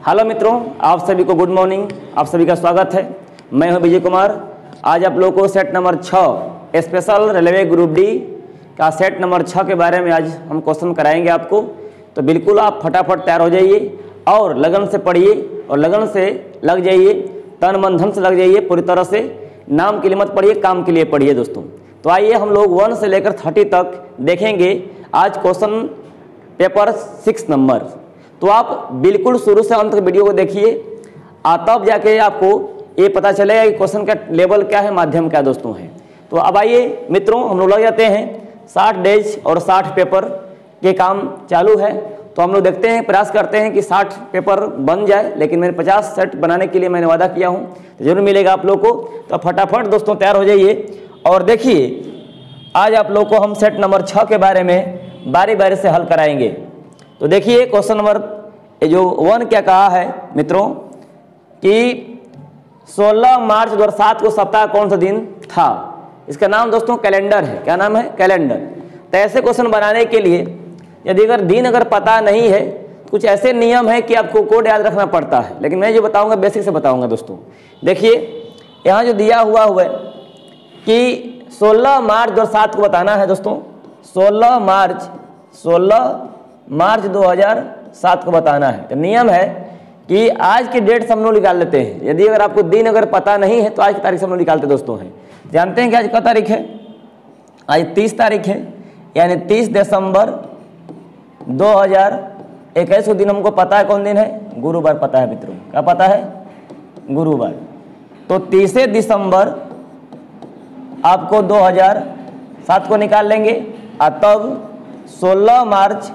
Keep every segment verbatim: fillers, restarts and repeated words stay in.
Hello मित्रों, आप सभी को गुड मॉर्निंग। आप सभी का स्वागत है। मैं हूं विजय कुमार। आज आप लोगों को सेट नंबर छः स्पेशल रेलवे ग्रुप डी का सेट नंबर छः के बारे में आज हम क्वेश्चन कराएंगे आपको। तो बिल्कुल आप फटाफट तैयार हो जाइए और लगन से पढ़िए और लगन से लग जाइए, तन मन धन से लग जाइए पूरी तरह से। नाम के लिए मत पढ़िए, काम के लिए पढ़िए दोस्तों। तो आइए हम लोग वन से लेकर थर्टी तक देखेंगे आज क्वेश्चन पेपर सिक्स नंबर। तो आप बिल्कुल शुरू से अंत तक वीडियो को देखिए, तब जाके आपको ये पता चलेगा कि क्वेश्चन का लेवल क्या है, माध्यम क्या दोस्तों है। तो अब आइए मित्रों, हम लोग लग जाते हैं। साठ डेज और साठ पेपर के काम चालू है। तो हम लोग देखते हैं, प्रयास करते हैं कि साठ पेपर बन जाए, लेकिन मैंने पचास सेट बनाने के लिए मैंने वादा किया हूँ, तो जरूर मिलेगा आप लोग को। तो फटाफट दोस्तों तैयार हो जाइए और देखिए आज आप लोग को हम सेट नंबर छः के बारे में बारी बारी से हल कराएंगे। तो देखिए क्वेश्चन नंबर जो वन क्या कहा है मित्रों कि सोलह मार्च दो हज़ार सात को सप्ताह कौन सा दिन था। इसका नाम दोस्तों कैलेंडर है। क्या नाम है? कैलेंडर। तो ऐसे क्वेश्चन बनाने के लिए यदि अगर दिन अगर पता नहीं है, कुछ ऐसे नियम है कि आपको कोड याद रखना पड़ता है, लेकिन मैं जो बताऊंगा बेसिक से बताऊंगा दोस्तों। देखिए यहाँ जो दिया हुआ हुआ है कि सोलह मार्च दो हज़ार सात को बताना है दोस्तों। सोलह मार्च सोलह मार्च दो हज़ार सात को बताना है। तो नियम है कि आज की डेट से हम लोग निकाल लेते हैं। यदि अगर आपको दिन अगर पता नहीं है तो आज की तारीख से हम लोग निकालते दोस्तों हैं। जानते हैं कि आज क्या तारीख है? आज तीस तारीख है, यानी तीस दिसंबर दो हज़ार इक्कीस को दिन हमको पता है कौन दिन है? गुरुवार पता है मित्रों। क्या पता है? गुरुवार। तो तीस दिसंबर आपको दो हज़ार सात को निकाल लेंगे और तब सोलह मार्च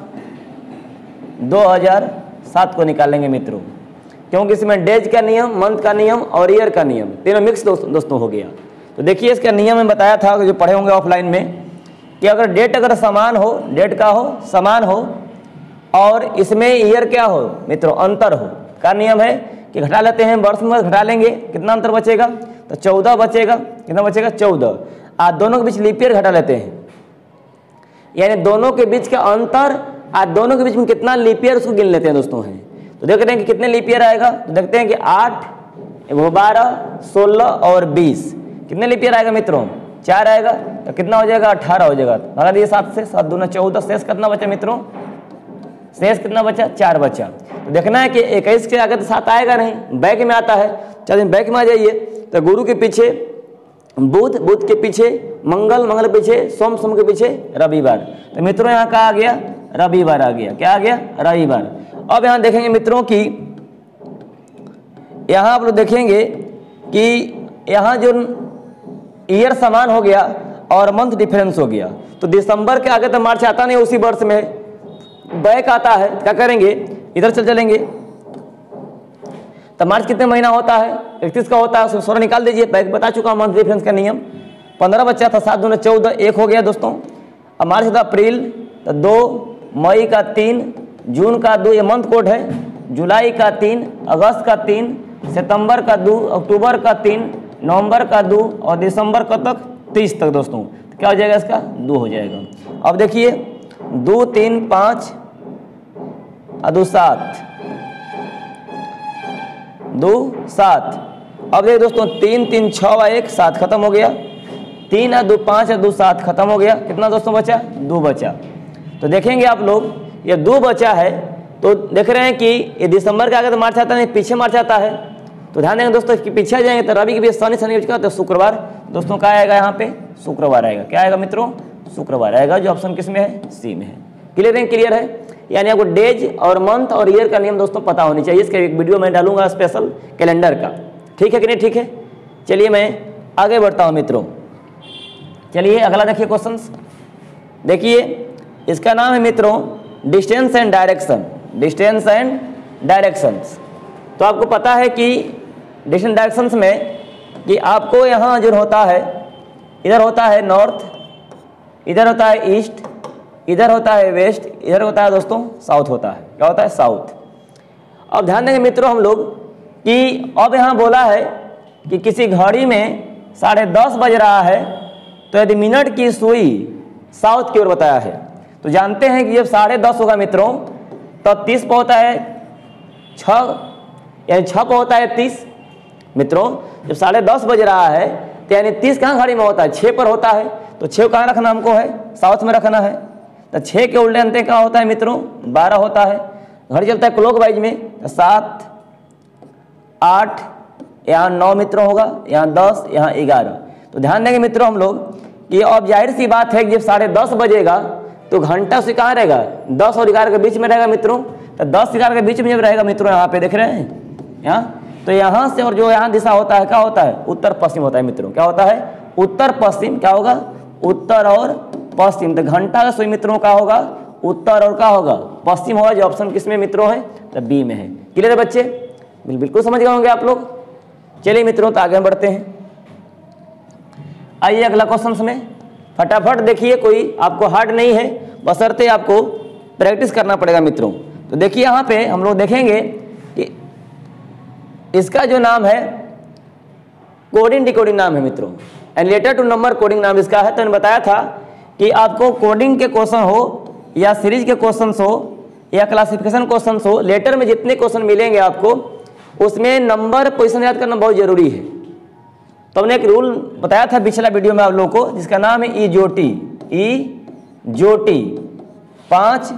दो हज़ार सात को निकालेंगे मित्रों, क्योंकि इसमें डेज का नियम, मंथ का नियम और ईयर का नियम तीनों मिक्स दोस्तों दोस्तों हो गया। तो देखिए इसका नियम में बताया था जो पढ़े होंगे ऑफलाइन में कि अगर डेट अगर समान हो, डेट का हो समान हो और इसमें ईयर क्या हो मित्रों? अंतर हो। का नियम है कि घटा लेते हैं, वर्ष में घटा लेंगे, कितना अंतर बचेगा? तो चौदह बचेगा। कितना बचेगा? चौदह। आज दोनों के बीच लीप ईयर घटा लेते हैं, यानी दोनों के बीच का अंतर, आज दोनों के बीच में कितना लीप ईयर उसको गिन लेते हैं दोस्तों हैं। तो देख रहे हैं कि कितने लीप ईयर आएगा। तो देखते हैं कि आठ, वो बारह, सोलह और बीस, कितने लीप ईयर आएगा मित्रों? चार आएगा। तो कितना हो जाएगा? अठारह हो जाएगा। भगा दिए सात से, सात दूना चौदह, शेष कितना बचा मित्रों? शेष कितना बचा? चार बचा। तो देखना है कि इक्कीस के आगे तो सात आएगा नहीं, बैक में आता है। चलिए बैक में आ जाइए। तो गुरु के पीछे बुध, बुध के पीछे मंगल, मंगल के पीछे सोम, सोम के पीछे रविवार। तो मित्रों यहाँ का आ गया? रविवार आ गया। क्या आ गया? रविवार। अब यहाँ देखेंगे मित्रों कि यहाँ आप लोग देखेंगे कि यहाँ जो ईयर समान हो गया और मंथ डिफरेंस हो गया। तो दिसंबर के आगे तो मार्च आता नहीं, उसी वर्ष में बैक आता है। क्या करेंगे? इधर चल चलेंगे। तो मार्च कितने महीना होता है? इकतीस का होता है। उसको सोलह निकाल दीजिए। बैक बता चुका मंथ डिफरेंस का नियम। पंद्रह बच्चा था, सात दूना चौदह, एक हो गया दोस्तों। अब मार्च था अप्रैल, तो दो, मई का तीन, जून का दो, ये मंथ कोड है। जुलाई का तीन, अगस्त का तीन, सितंबर का दो, अक्टूबर का तीन, नवंबर का दो और दिसंबर का तक तीस तक दोस्तों। तो क्या हो जाएगा इसका? दो हो जाएगा। अब देखिए दो, तीन, पाँच और दो, सात, दो, सात। अब देखिए दोस्तों तीन, तीन, छः और एक, सात खत्म हो गया। तीन और दो, पाँच और दो, सात खत्म हो गया। कितना दोस्तों बचा? दो बचा। तो देखेंगे आप लोग ये दो बचा है। तो देख रहे हैं कि ये दिसंबर के आगे तो मार्च आता नहीं, पीछे मार्च आता है। तो ध्यान देंगे दोस्तों, इसके पीछे आ जाएंगे तो रवि के भी शनि, शनि का तो शुक्रवार दोस्तों का आएगा यहाँ पे? शुक्रवार आएगा। क्या आएगा मित्रों? शुक्रवार आएगा, जो ऑप्शन किस में है? सी में है। क्लियर है? क्लियर है। यानी आपको डेज और मंथ और ईयर का नियम दोस्तों पता होनी चाहिए। इसका एक वीडियो मैं डालूंगा स्पेशल कैलेंडर का। ठीक है कि नहीं? ठीक है। चलिए मैं आगे बढ़ता हूँ मित्रों। चलिए अगला देखिए क्वेश्चन। देखिए इसका नाम है मित्रों distance and direction. Distance and directions. तो आपको पता है कि डिस्टेंस डायरेक्शंस में कि आपको यहाँ जो होता है, इधर होता है नॉर्थ, इधर होता है ईस्ट, इधर होता है वेस्ट, इधर होता है दोस्तों साउथ होता है। क्या होता है? साउथ। अब ध्यान देंगे मित्रों हम लोग कि अब यहाँ बोला है कि किसी घड़ी में साढ़े दस बज रहा है, तो यदि मिनट की सुई साउथ की ओर बताया है। तो जानते हैं कि जब साढ़े दस होगा मित्रों तब तीस पे होता है छः यानी छः पर होता है तीस। मित्रों जब साढ़े दस बज रहा है तो यानी तीस कहाँ घड़ी में होता है, छः पर होता है। तो छः कहाँ रखना हमको है, साउथ में रखना है। तो छः के उल्टे अंते कहाँ होता है मित्रों, बारह होता है। घड़ी चलता है क्लॉक वाइज में, तो सात आठ, यहाँ नौ मित्रों होगा, यहाँ दस, यहाँ ग्यारह। तो ध्यान देंगे मित्रों हम लोग कि अब जाहिर सी बात है कि जब साढ़े दस बजेगा तो घंटा उसे कहाँ रहेगा, दस और ग्यारह के बीच में रहेगा मित्रों। तो दस ग्यारह के बीच में जब रहेगा मित्रों, यहाँ पे देख रहे हैं यहाँ, तो यहाँ से और जो यहाँ दिशा होता है क्या होता है, उत्तर पश्चिम होता है मित्रों। क्या होता है, उत्तर पश्चिम। क्या होगा, उत्तर और पश्चिम। तो घंटा का सुई मित्रों का होगा उत्तर और क्या होगा, पश्चिम होगा। जो ऑप्शन किस में मित्रों है, तो बी में है। क्लियर है बच्चे, बिल्कुल समझ गए होंगे आप लोग। चलिए मित्रों तो आगे बढ़ते हैं। आइए अगला क्वेश्चन में फटाफट देखिए, कोई आपको हार्ड नहीं है, बशर्ते आपको प्रैक्टिस करना पड़ेगा मित्रों। तो देखिए यहाँ पे हम लोग देखेंगे कि इसका जो नाम है कोडिंग डिकोडिंग नाम है मित्रों, and letter to number coding नाम इसका है। तो मैंने बताया था कि आपको कोडिंग के क्वेश्चन हो या सीरीज के क्वेश्चन हो या क्लासिफिकेशन क्वेश्चन हो, लेटर में जितने क्वेश्चन मिलेंगे आपको उसमें नंबर पोजीशन याद करना बहुत जरूरी है। तो हमने एक रूल बताया था पिछला वीडियो में आप लोगों को, जिसका नाम है ई जोटी। ई जोटी पाँच,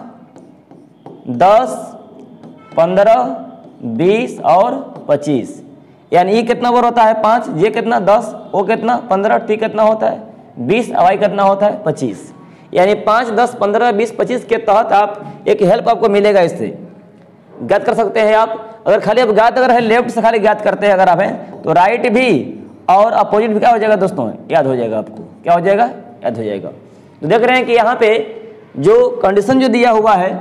दस, पंद्रह, बीस और पच्चीस। यानी ई कितना बार होता है, पाँच, जे कितना, दस, ओ कितना, पंद्रह, टी कितना होता है, बीस, वाई कितना होता है, पच्चीस। यानी पाँच, दस, पंद्रह, बीस, पच्चीस के तहत आप एक हेल्प आपको मिलेगा, इससे ज्ञात कर सकते हैं आप। अगर खाली आप ज्ञात अगर है लेफ्ट से खाली ज्ञात करते हैं अगर आप हैं, तो राइट भी और अपोजिट भी क्या हो जाएगा दोस्तों, याद हो जाएगा आपको। क्या हो जाएगा, याद हो जाएगा। तो देख रहे हैं कि यहाँ पे जो कंडीशन जो दिया हुआ है,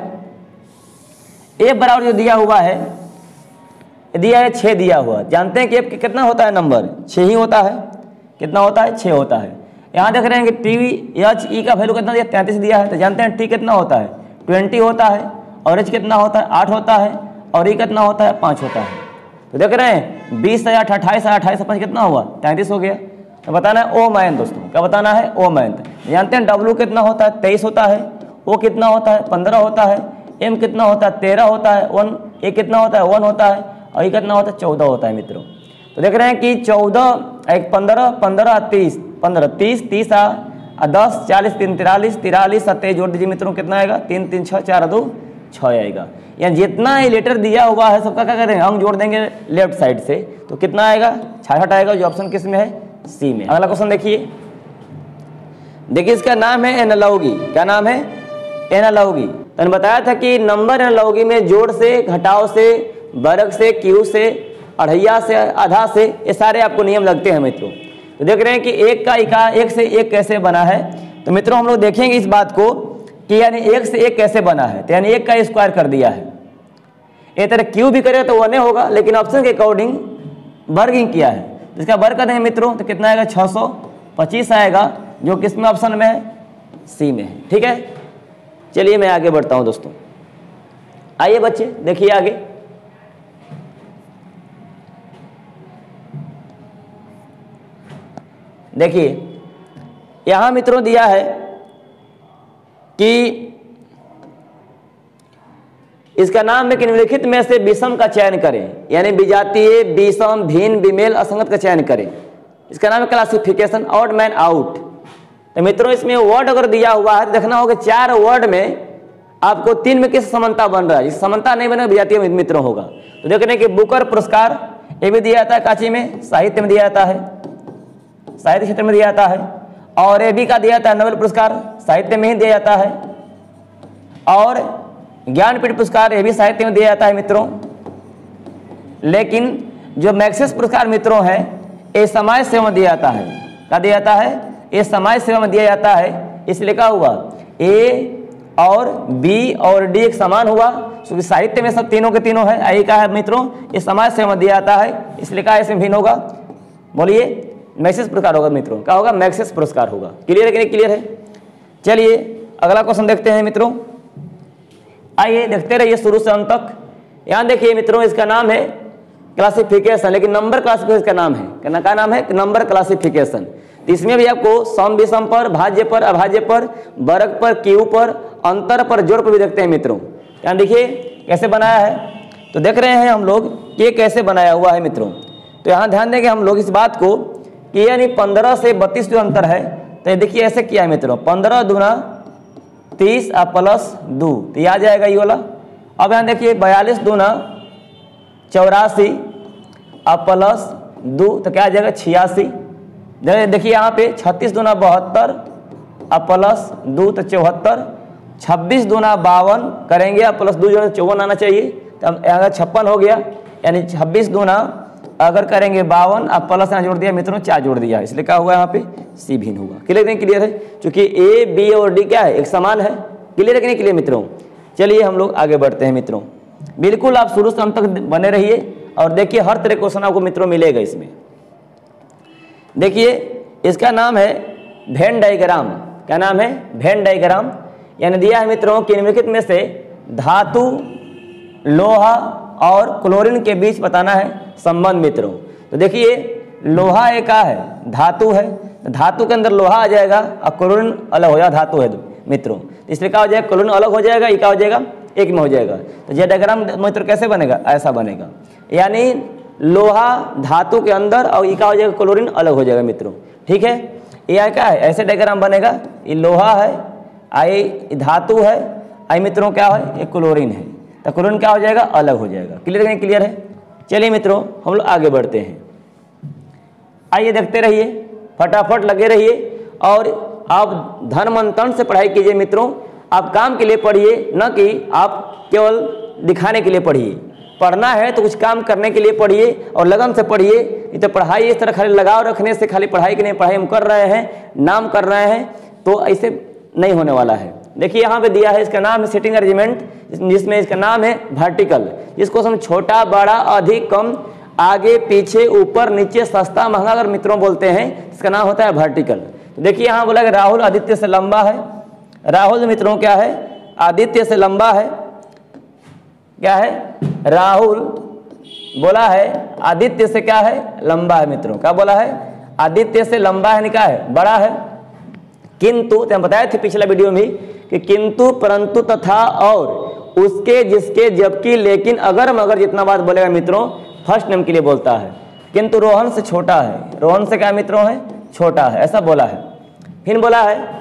ए बराबर जो दिया हुआ है, दिया है छः दिया हुआ। जानते हैं कि ए कितना होता है नंबर, छः ही होता है। कितना होता है, छः होता है। यहाँ देख रहे हैं कि टी एच ई का वैल्यू कितना दिया, तैंतीस दिया है। तो जानते हैं टी कितना होता है, ट्वेंटी होता है, और एच कितना होता है, आठ होता है, और ई कितना होता है, पाँच होता है। तो देख रहे हैं बीस से आठ अट्ठाईस, अट्ठाईस से पाँच कितना हुआ, तैंतीस हो गया। तो बताना है ओ मैन दोस्तों, क्या बताना है, ओ मैन। जानते हैं डब्लू कितना होता है, तेईस होता है, ओ कितना होता है, पंद्रह होता है, एम कितना होता है, तेरह होता है, वन ए कितना होता है, वन होता है, और ई कितना होता है, चौदह होता है मित्रों। तो देख रहे हैं कि चौदह एक पंद्रह, पंद्रह तीस, पंद्रह तीस, तीस आ दस, चालीस, तीन तिरालीस, तिरालीस सत्ताईस जोड़ दीजिए मित्रों, कितना आएगा, तीन तीन छः, चार दो छः आएगा। यानी जितना ही लेटर दिया हुआ है सबका क्या करेंगे, अंक जोड़ देंगे लेफ्ट साइड से, तो कितना आएगा, छियासठ आएगा। जो ऑप्शन किस में है, सी में। अगला क्वेश्चन देखिए। देखिए इसका नाम है एनालॉगी। क्या नाम है, एनालॉगी। तो बताया था कि नंबर एनालॉगी में जोड़ से, घटाव से, वर्ग से, क्यू से, अढ़ैया से, आधा से, ये सारे आपको नियम लगते हैं मित्रों। तो देख रहे हैं कि एक का इका एक से एक कैसे बना है। तो मित्रों हम लोग देखेंगे इस बात को कि यानी एक से एक कैसे बना है। तो यानी एक का स्क्वायर कर दिया है, एक तरह क्यू भी करेगा तो वन होगा, लेकिन ऑप्शन के अकॉर्डिंग वर्गिंग किया है। तो इसका वर्ग कर देंगे मित्रों, तो कितना आएगा, छः सौ पच्चीस आएगा, जो किसमें ऑप्शन में है, सी में है। ठीक है, चलिए मैं आगे बढ़ता हूं दोस्तों। आइए बच्चे देखिए आगे। देखिए यहां मित्रों दिया है कि इसका नाम है कि निम्नलिखित में से विषम का चयन करें, यानी विजातीय, विषम, भिन्न, विमेल, असंगत का चयन करें। इसका नाम है क्लासिफिकेशन, ऑड मैन आउट। तो मित्रों इसमें वर्ड अगर दिया हुआ है तो देखना होगा चार वर्ड में आपको तीन में किस समानता बन रहा है। जिस समानता नहीं बने विजातीय मित्रों होगा। तो देख रहे हैं कि बुकर पुरस्कार ये भी दिया जाता है कांची में, साहित्य में दिया जाता है, साहित्य क्षेत्र में दिया जाता है। और ए बी का दिया जाता है नोबेल पुरस्कार, साहित्य में ही दिया जाता है। और ज्ञानपीठ पुरस्कार ये भी साहित्य में दिया जाता है मित्रों। लेकिन जो मैक्सेस पुरस्कार मित्रों है ये समाज सेवा में दिया जाता है। क्या दिया जाता है, ये समाज सेवा में दिया जाता है। इसलिए लिखा हुआ ए और बी और डी एक समान हुआ, क्योंकि साहित्य में सब तीनों के तीनों है। आई का है मित्रों ये समाज सेवा में दिया जाता है, इसलिए कहा इसमें भिन्न होगा। बोलिए मैक्सेस पुरस्कार होगा मित्रों, क्या होगा, मैक्सेस पुरस्कार होगा। क्लियर है कि नहीं क्लियर है। चलिए अगला क्वेश्चन देखते हैं मित्रों। आइए देखते रहिए शुरू से अंत तक। यहाँ देखिए मित्रों इसका नाम है क्लासिफिकेशन, लेकिन नंबर क्लासिफिकेशन का नाम है, क्या का नाम है, नंबर क्लासिफिकेशन। तो इसमें भी आपको सम विषम पर, भाज्य पर, अभाज्य पर, वर्ग पर, क्यू पर, अंतर पर, जोड़ पर भी देखते हैं मित्रों। यहाँ देखिए कैसे बनाया है तो देख रहे हैं हम लोग कि ये कैसे बनाया हुआ है मित्रों। तो यहाँ ध्यान देंगे हम लोग इस बात को कि यानी पंद्रह से बत्तीस जो अंतर है, तो ये देखिए ऐसे किया है मित्रों, पंद्रह दूना तीस और प्लस दो, तो ये आ जाएगा ये वाला। अब यहाँ देखिए बयालीस दूना चौरासी और प्लस दो, तो क्या आ जाएगा छियासी। देखिए यहाँ पे छत्तीस दूना बहत्तर और प्लस दो तो चौहत्तर, छब्बीस दूना बावन करेंगे और प्लस दो जो है चौवन आना चाहिए, तो अब यहाँ छप्पन हो गया। यानी छब्बीस दूना अगर करेंगे बावन और प्लस यहाँ जोड़ दिया मित्रों चार जोड़ दिया, इसलिए क्या हुआ यहाँ पे सी भिन्न होगा। क्लियर नहीं क्लियर है, क्योंकि ए बी और डी क्या है एक समान है। क्लियर है कि नहीं क्लियर मित्रों। चलिए हम लोग आगे बढ़ते हैं मित्रों। बिल्कुल आप शुरू से अंत तक बने रहिए और देखिए हर तरह क्वेश्चन आपको मित्रों मिलेगा इसमें। देखिए इसका नाम है वेन डायग्राम। क्या नाम है? Venn diagram. यानी दिया है मित्रों कि निम्नलिखित में से धातु, लोहा और क्लोरीन के बीच बताना है संबंध मित्रों। तो देखिए लोहा एक का है धातु है, धातु के अंदर लोहा आ जाएगा और क्लोरीन अलग हो जाएगा, धातु है मित्रों, इसलिए क्या हो जाएगा क्लोरीन अलग हो जाएगा, ये क्या हो जाएगा एक में हो जाएगा। तो ये डायग्राम मित्र कैसे बनेगा? ऐसा बनेगा। यानी लोहा धातु के अंदर और ये क्या हो जाएगा क्लोरीन अलग हो जाएगा मित्रों। ठीक है, ये क्या है ऐसे डायग्राम बनेगा। ये लोहा है, आई धातु है, आई मित्रों क्या है ये क्लोरीन है, तो क्लोरीन क्या हो जाएगा अलग हो जाएगा। क्लियर नहीं क्लियर है। चलिए मित्रों हम लोग आगे बढ़ते हैं। आइए देखते रहिए, फटाफट लगे रहिए और आप धन मंथन से पढ़ाई कीजिए मित्रों। आप काम के लिए पढ़िए, न कि आप केवल दिखाने के लिए पढ़िए। पढ़ना है तो कुछ काम करने के लिए पढ़िए और लगन से पढ़िए। ये तो पढ़ाई इस तरह खाली लगाव रखने से खाली पढ़ाई की नहीं, पढ़ाई हम कर रहे हैं, नाम कर रहे हैं, तो ऐसे नहीं होने वाला है। देखिए यहाँ पे दिया है, इसका नाम है सिटिंग अरेंजमेंट, जिसमें इसका नाम है वर्टिकल, जिसको हम छोटा बड़ा अधिक कम आगे पीछे ऊपर नीचे सस्ता महंगा अगर मित्रों बोलते हैं, इसका नाम होता है वर्टिकल। तो देखिए यहाँ बोला कि राहुल आदित्य से लंबा है। राहुल मित्रों क्या है आदित्य से लंबा है। क्या है? राहुल बोला है आदित्य से क्या है लंबा है मित्रों। क्या बोला है? आदित्य से लंबा है, क्या है बड़ा है। किंतु तो हम बताए थे पिछला वीडियो में कि किंतु परंतु तथा और उसके जिसके जबकि लेकिन अगर मगर जितना बात बोलेगा मित्रों फर्स्ट नेम के लिए बोलता है। किंतु रोहन से छोटा है, रोहन से क्या मित्रों है छोटा है, ऐसा बोला है। फिर बोला है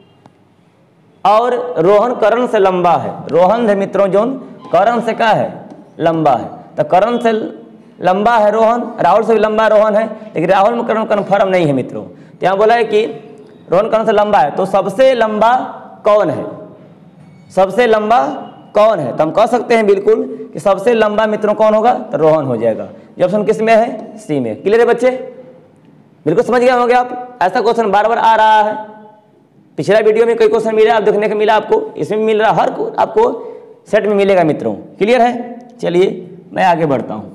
और रोहन करण से लंबा है। रोहन है मित्रों जो करण से क्या है लंबा है, तो करण से लंबा है रोहन, राहुल से भी लंबा रोहन है, लेकिन राहुल में करण कन्फर्म नहीं है मित्रों। तो यहाँ बोला है कि रोहन करण से लंबा है, तो सबसे लंबा कौन है? सबसे लंबा कौन है? तो हम कह सकते हैं बिल्कुल कि सबसे लंबा मित्रों कौन होगा? तो रोहन हो जाएगा। ये ऑप्शन किस में है? सी में। क्लियर है बच्चे? बिल्कुल समझ गए होंगे आप। ऐसा क्वेश्चन बार बार आ रहा है, पिछला वीडियो में कई क्वेश्चन मिला, आप देखने को मिला आपको, इसमें मिल रहा, हर आपको सेट में मिलेगा मित्रों। क्लियर है? चलिए मैं आगे बढ़ता हूं।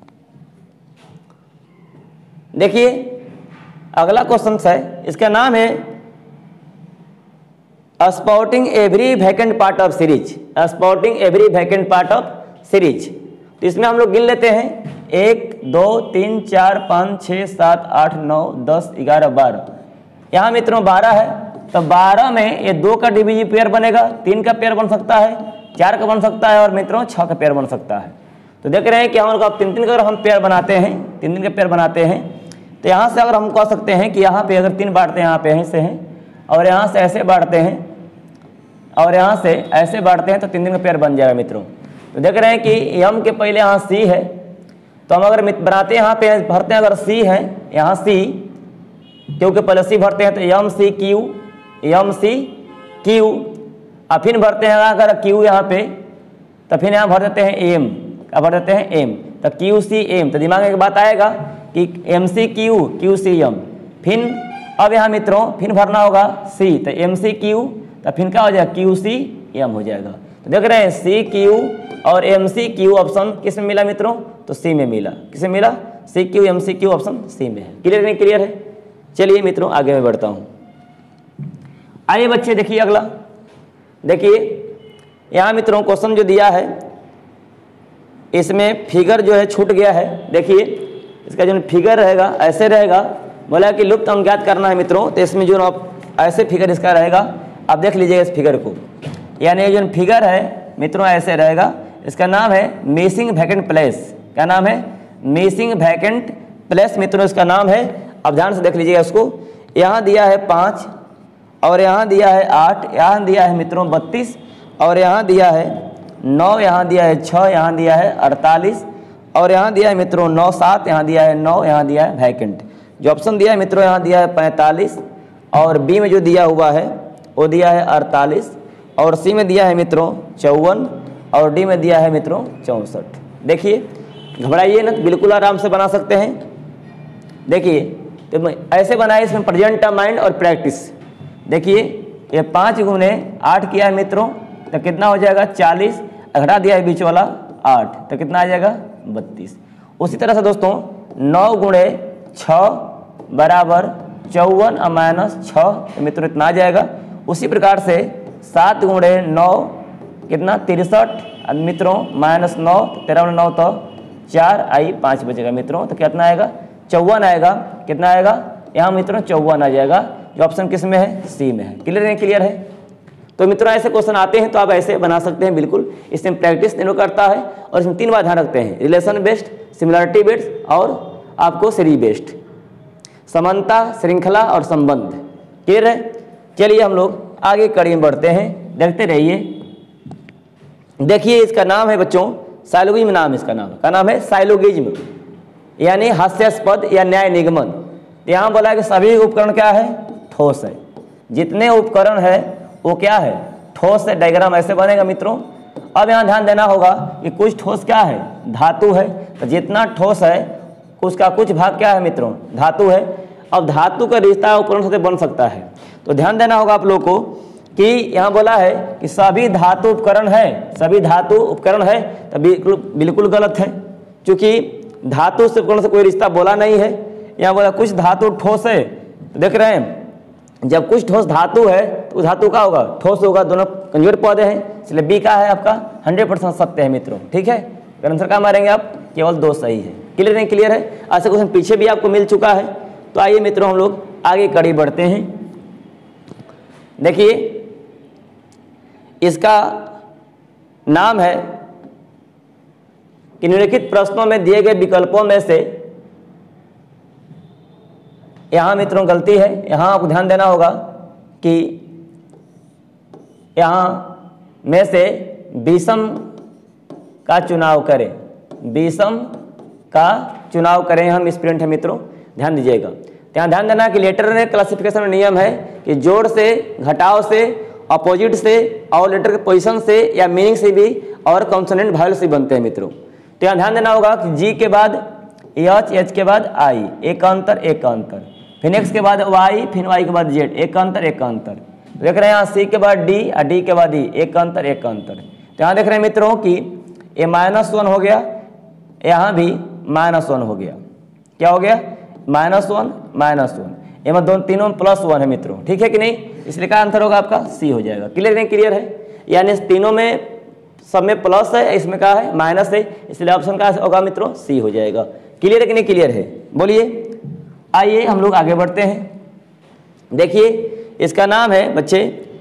देखिए अगला क्वेश्चन है, इसका नाम है spotting every vacant part of series. Spotting every vacant part of series. तो इसमें हम लोग गिन लेते हैं एक दो तीन चार पाँच छः सात आठ नौ दस ग्यारह बारह। यहाँ मित्रों बारह है, तो बारह में ये दो का डिवीजी पेयर बनेगा, तीन का पेयर बन सकता है, चार का बन सकता है और मित्रों छः का पेयर बन सकता है। तो देख रहे हैं कि हम लोग तीन तीन का अगर हम पेयर बनाते हैं, तीन तीन का पेयर बनाते हैं, तो यहाँ से अगर हम कह सकते हैं कि यहाँ पे अगर तीन बांटते हैं, यहाँ पे ऐसे हैं और यहाँ से ऐसे बांटते हैं और यहाँ से ऐसे बांटते हैं, तो तीन तीन का पेयर बन जाएगा मित्रों। तो देख रहे हैं कि यम के पहले यहाँ सी है, तो हम अगर बनाते हैं यहाँ पे भरते हैं, अगर सी है यहाँ सी, क्योंकि पहले सी भरते हैं तो यम सी क्यू, यम सी क्यू, और फिर भरते हैं अगर क्यू यहाँ पे, तो फिर यहाँ भर देते हैं एम, क्या भर देते हैं एम, तो क्यू सी एम। तो दिमाग में एक बात आएगा कि M C Q, Q C M. फिर अब यहाँ मित्रों फिर भरना होगा सी, तो एम सी क्यू, तो फिर क्या हो जाएगा क्यू सी एम हो जाएगा। तो देख रहे हैं सी क्यू और एम सी क्यू ऑप्शन किस में मिला मित्रों? तो सी में मिला। किस में मिला? C Q M C Q option C में है। क्लियर नहीं क्लियर है? चलिए मित्रों आगे मैं बढ़ता हूँ। आइए बच्चे देखिए अगला। देखिए यहाँ मित्रों क्वेश्चन जो दिया है इसमें फिगर जो है छूट गया है। देखिए इसका जो फिगर रहेगा ऐसे रहेगा, बोला कि लुप्त अंक ज्ञात करना है मित्रों, तो इसमें जो आप ऐसे फिगर इसका रहेगा, आप देख लीजिएगा इस फिगर को। यानी जो फिगर है मित्रों ऐसे रहेगा, इसका नाम है मिसिंग वैकेंट प्लेस। क्या नाम है? मिसिंग वैकेंट प्लेस मित्रों इसका नाम है। अब ध्यान से देख लीजिएगा इसको। यहाँ दिया है पाँच और यहाँ दिया है आठ, यहाँ दिया है मित्रों बत्तीस और यहाँ दिया है नौ, यहाँ दिया है छः, यहाँ दिया है अड़तालीस और यहाँ दिया है मित्रों नौ सात, यहाँ दिया है नौ, यहाँ दिया है वैकेंट। जो ऑप्शन दिया है मित्रों यहाँ दिया है पैंतालीस और बी में जो दिया हुआ है वो दिया है अड़तालीस और सी में दिया है मित्रों चौवन और डी में दिया है मित्रों चौंसठ। देखिए घबराइए ना, बिल्कुल आराम से बना सकते हैं। देखिए तो ऐसे बनाए, इसमें प्रेजेंट माइंड और प्रैक्टिस। देखिए ये पाँच गुने आठ किया है मित्रों तो कितना हो जाएगा चालीस, घटा दिया है बीच वाला आठ तो कितना आ जाएगा बत्तीस। उसी तरह से दोस्तों नौ गुणे छः बराबर चौवन और माइनस छः तो मित्रों इतना आ जाएगा। उसी प्रकार से सात गुणे नौ कितना तिरसठ मित्रों माइनस नौ, तेरह नौ तो चार आई पाँच बचेगा मित्रों तो कितना आएगा चौवन आएगा। कितना आएगा यहाँ मित्रों चौवन आ जाएगा। जो ऑप्शन किस में है? सी में है। क्लियर है? क्लियर है। तो मित्रों ऐसे क्वेश्चन आते हैं तो आप ऐसे बना सकते हैं बिल्कुल। इसमें प्रैक्टिस तीनों करता है और इसमें तीन बार ध्यान रखते हैं, रिलेशन बेस्ड, सिमिलरिटी बेस्ड और आपको सीरीज बेस्ड, समानता, श्रृंखला और संबंध। क्लियर है। चलिए हम लोग आगे कड़ी में बढ़ते हैं, देखते रहिए। देखिए इसका नाम है बच्चों साइलोगिज्म। नाम इसका नाम का नाम है साइलोगिज्म यानी हास्यास्पद या न्याय निगमन। यहाँ बोला है कि सभी उपकरण क्या है? ठोस है। जितने उपकरण है वो क्या है? ठोस है। डायग्राम ऐसे बनेगा मित्रों। अब यहाँ ध्यान देना होगा कि कुछ ठोस क्या है? धातु है। तो जितना ठोस है उसका कुछ भाग क्या है मित्रों? धातु है। अब धातु का रिश्ता उपकरण से बन सकता है तो ध्यान देना होगा आप लोग को कि यहाँ बोला है कि सभी धातु उपकरण है, सभी धातु उपकरण है तो बिल्कुल बिल्कुल गलत है, क्योंकि धातु से उपकरण से कोई रिश्ता बोला नहीं है। यहाँ बोला कुछ धातु ठोस है तो देख रहे हैं जब कुछ ठोस धातु है तो धातु का होगा ठोस होगा, दोनों कंजुगेट पौधे हैं, इसलिए बी का है आपका हंड्रेड परसेंट सत्य है मित्रों। ठीक है, आंसर क्या मारेंगे आप? केवल दो सही है। क्लियर नहीं? क्लियर है। ऐसे क्वेश्चन पीछे भी आपको मिल चुका है। तो आइए मित्रों हम लोग आगे कड़ी बढ़ते हैं। देखिए इसका नाम है कि निम्नलिखित प्रश्नों में दिए गए विकल्पों में से, यहां मित्रों गलती है, यहां आपको ध्यान देना होगा कि यहां में से विषम का चुनाव करें, विषम का चुनाव करें। हम स्टूडेंट है मित्रों, ध्यान दीजिएगा। यहाँ ध्यान देना कि लेटर ने क्लासिफिकेशन में नियम है कि जोड़ से, घटाव से, अपोजिट से और लेटर के पोजीशन से या मीनिंग से भी और कॉन्सोनेंट वावल से बनते हैं मित्रों। तो यहाँ ध्यान देना होगा कि जी के बाद एच, एच के बाद आई, एक का अंतर एक का अंतर, फिर एक्स के बाद वाई, फिर वाई के बाद जेड, एक का अंतर एक का अंतर। देख रहे हैं यहाँ सी के बाद डी और डी के बाद ई, एक का अंतर एक का अंतर। तो यहाँ देख रहे हैं मित्रों कि ये माइनस वन हो गया, यहाँ भी माइनस वन हो गया। क्या हो गया? माइनस वन माइनस वन, ये दोनों तीनों में प्लस वन है मित्रों। ठीक है कि नहीं? इसलिए क्या आंसर होगा आपका? सी हो जाएगा। क्लियर नहीं? क्लियर है। यानी तीनों में सब में प्लस है, इसमें क्या है? माइनस है, इसलिए ऑप्शन क्या होगा मित्रों? सी हो जाएगा। क्लियर है कि नहीं? क्लियर है। बोलिए। आइए हम लोग आगे बढ़ते हैं। देखिए इसका नाम है बच्चे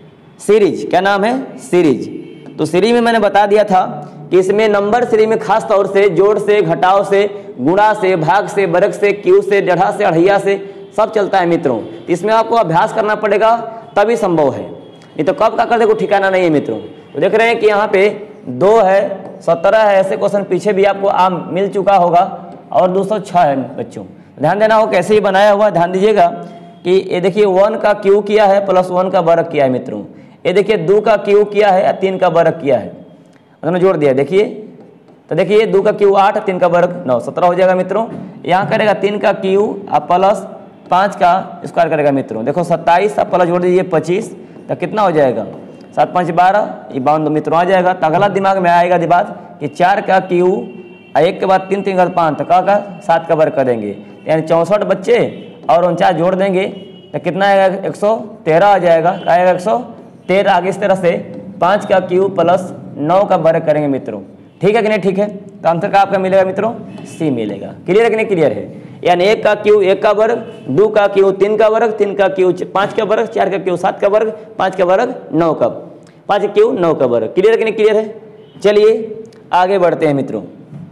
सीरीज। क्या नाम है? सीरीज। तो सीरीज में मैंने बता दिया था कि इसमें नंबर सीरीज में खास तौर से जोड़ से, घटाव से, गुणा से, भाग से, वर्ग से, क्यू से, डेढ़ा से, अढ़ैया से सब चलता है मित्रों। तो इसमें आपको अभ्यास करना पड़ेगा तभी संभव है, नहीं तो कब का कर देखो ठिकाना नहीं है मित्रों। तो देख रहे हैं कि यहाँ पे दो है, सत्रह है, ऐसे क्वेश्चन पीछे भी आपको आम मिल चुका होगा और दो सौ छः है बच्चों। ध्यान देना हो कैसे ही बनाया हुआ, ध्यान दीजिएगा कि ये देखिए वन का क्यू किया है प्लस वन का वर्ग किया है मित्रों। ये देखिए दो का क्यू किया है या तीन का वर्ग किया है, उन्होंने जोड़ दिया। देखिए तो देखिए दो का क्यू आठ, तीन का वर्ग नौ, सत्रह हो जाएगा मित्रों। यहाँ करेगा तीन का क्यू और प्लस पाँच का स्क्वायर करेगा मित्रों। देखो सत्ताईस अब प्लस जोड़ दीजिए पच्चीस, तो कितना हो जाएगा? सात पाँच बारह, ये बावन दो मित्रों आ जाएगा। तो अगला दिमाग में आएगा बात कि चार का क्यू एक के बाद तीन, तीन का पाँच, तो का सात का वर्ग करेंगे, यानी चौंसठ बच्चे और उनचास जोड़ देंगे तो कितना आएगा? एक सौ तेरह आ जाएगा। क्या आएगा? एक सौ तेरह। आगे इस तरह से पाँच का क्यू प्लस नौ का वर्ग करेंगे मित्रों। ठीक है कि नहीं? ठीक है। तो आंसर का आपका मिलेगा मित्रों? सी मिलेगा। क्लियर है कि नहीं? क्लियर है। यानी एक का क्यू एक का वर्ग, दो का क्यू तीन का वर्ग, तीन का क्यू पाँच का वर्ग, चार का क्यू सात का वर्ग, पाँच का वर्ग नौ का, पाँच क्यू नौ का वर्ग। क्लियर है कि नहीं? क्लियर है। चलिए आगे बढ़ते हैं मित्रों।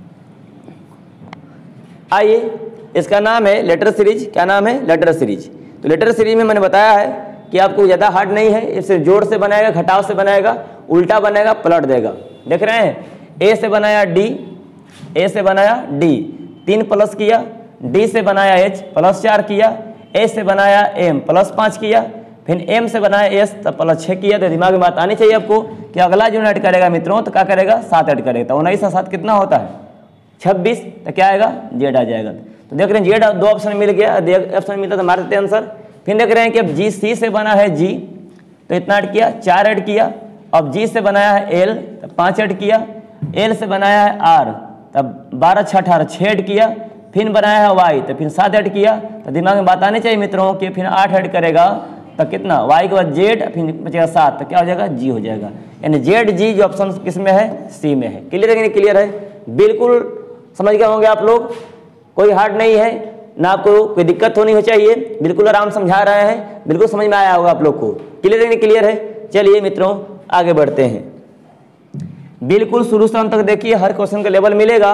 आइए, इसका नाम है लेटर सीरीज। क्या नाम है? Letter series. तो लेटर सीरीज में मैंने बताया है कि आपको ज़्यादा हार्ड नहीं है, इसे जोड़ से बनाएगा, घटाव से बनाएगा, उल्टा बनाएगा, पलट देगा। देख रहे हैं, ए से बनाया डी, ए से बनाया डी, तीन प्लस किया, डी से बनाया एच प्लस चार किया, ए से बनाया एम प्लस पाँच किया, फिर एम से बनाया एस तो प्लस छः किया। तो दिमाग में बात आनी चाहिए आपको कि अगला जो ऐड करेगा मित्रों तो क्या करेगा? सात ऐड करेगा। तो उन्नीस और सात कितना होता है? छब्बीस। तो क्या आएगा? जेड आ जाएगा। तो देख रहे हैं जेड दो ऑप्शन मिल गया, ऑप्शन मिलता तो मार देते हैं आंसर। फिर देख रहे हैं कि अब जी सी से बना है जी, तो इतना ऐड किया, चार ऐड किया। अब जी से बनाया है एल तो पाँच ऐड किया, एल से बनाया है आर तब बारह छः अठारह छः ऐड किया, फिर बनाया है वाई तो फिर सात ऐड किया। तो दिमाग में बात आनी चाहिए मित्रों कि फिर आठ ऐड करेगा तो कितना? वाई के बाद जेड, फिर बचेगा सात, तो क्या हो जाएगा? जी हो जाएगा। यानी जेड जी जो ऑप्शन किस में है? सी में है। क्लियर है कि नहीं? क्लियर है, बिल्कुल समझ गए होंगे आप लोग। कोई हार्ड नहीं है, ना आपको कोई दिक्कत होनी हो चाहिए, बिल्कुल आराम समझा रहे हैं, बिल्कुल समझ में आया होगा आप लोग को। क्लियर है कि नहीं? क्लियर है। चलिए मित्रों आगे बढ़ते हैं। बिल्कुल शुरू से अंत तक देखिए, हर क्वेश्चन का लेवल मिलेगा।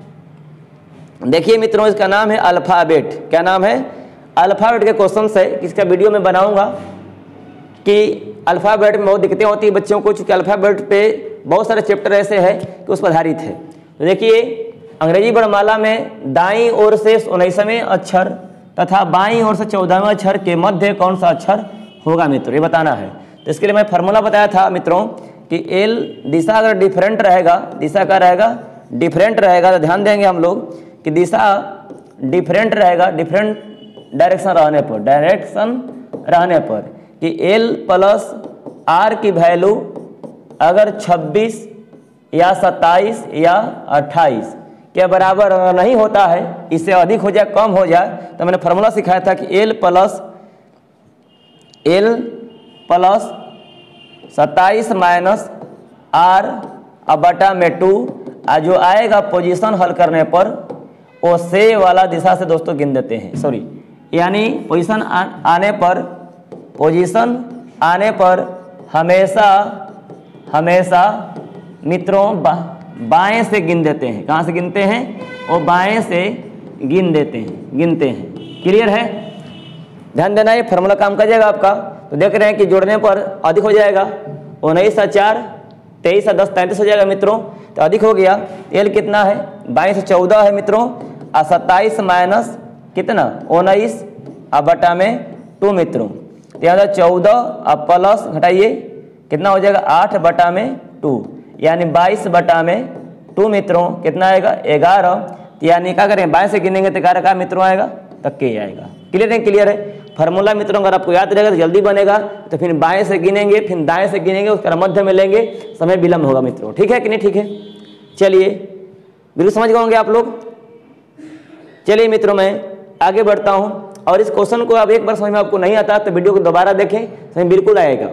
देखिए मित्रों, इसका नाम है अल्फाबेट। क्या नाम है? अल्फाबेट के क्वेश्चन है। इसका वीडियो में बनाऊंगा कि अल्फाबेट में बहुत दिक्कतें होती है बच्चों को, चूंकि अल्फाबेट पे बहुत सारे चैप्टर ऐसे हैं कि उस पर आधारित है। तो देखिए, अंग्रेजी वर्णमाला में दाईं ओर से उन्नीसवें अक्षर तथा बाईं ओर से चौदहवें अक्षर के मध्य कौन सा अक्षर होगा मित्रों, ये बताना है। तो इसके लिए मैं फार्मूला बताया था मित्रों कि एल दिशा अगर डिफरेंट रहेगा, दिशा का रहेगा डिफरेंट रहेगा, तो ध्यान देंगे हम लोग कि दिशा डिफरेंट रहेगा, डिफरेंट डायरेक्शन रहने पर, डायरेक्शन रहने पर कि एल प्लस आर की वैल्यू अगर छब्बीस या सत्ताईस या अट्ठाईस के बराबर अगर नहीं होता है, इससे अधिक हो जाए, कम हो जाए, तो मैंने फार्मूला सिखाया था कि एल प्लस एल प्लस सत्ताईस माइनस आर अब बटा में टू, जो आएगा पोजीशन हल करने पर वो से वाला दिशा से दोस्तों गिन देते हैं, सॉरी, यानी पोजीशन आ, आने पर पोजीशन आने पर हमेशा हमेशा मित्रों बा, बाएं से गिन देते हैं। कहाँ से गिनते हैं? वो बाएं से गिन देते हैं, गिनते हैं। क्लियर है? ध्यान देना, ये फार्मूला काम कर जाएगा आपका। तो देख रहे हैं कि जोड़ने पर अधिक हो जाएगा, उन्नीस से चार तेईस से दस तैंतीस हो जाएगा मित्रों, तो अधिक हो गया। एल कितना है? बाईस से चौदह है मित्रों, और सत्ताईस माइनस कितना? उन्नीस अब बटा में टू मित्रों, तो यहाँ चौदह अब प्लस घटाइए कितना हो जाएगा? आठ बटा में टू, यानी बाईस बटा में टू मित्रों कितना आएगा? ग्यारह। यानी क्या करें? बाईस से गिनेंगे तो ग्यारह का मित्रों आएगा, तक के आएगा। क्लियर है? क्लियर है। फार्मूला मित्रों अगर आपको याद रहेगा तो जल्दी बनेगा। तो फिर बाएं से गिनेंगे, फिर दाएं से गिनेंगे, उसका मध्य में लेंगे, समय विलम्ब होगा मित्रों। ठीक है कि नहीं? ठीक है। चलिए, बिल्कुल समझ गए होंगे आप लोग। चलिए मित्रों, मैं आगे बढ़ता हूँ, और इस क्वेश्चन को अब एक बार समझ में आपको नहीं आता तो वीडियो को दोबारा देखें, समझ बिल्कुल आएगा।